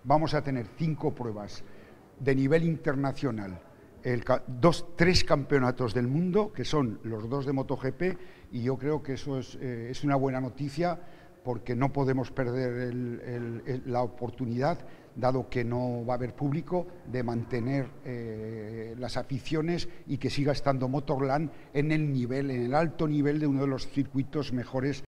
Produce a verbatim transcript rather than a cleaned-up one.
vamos a tener cinco pruebas de nivel internacional, el, dos, tres campeonatos del mundo, que son los dos de MotoGP, y yo creo que eso es, eh, es una buena noticia, porque no podemos perder el, el, el, la oportunidad, dado que no va a haber público, de mantener eh, las aficiones y que siga estando Motorland en el nivel, en el alto nivel de uno de los circuitos mejores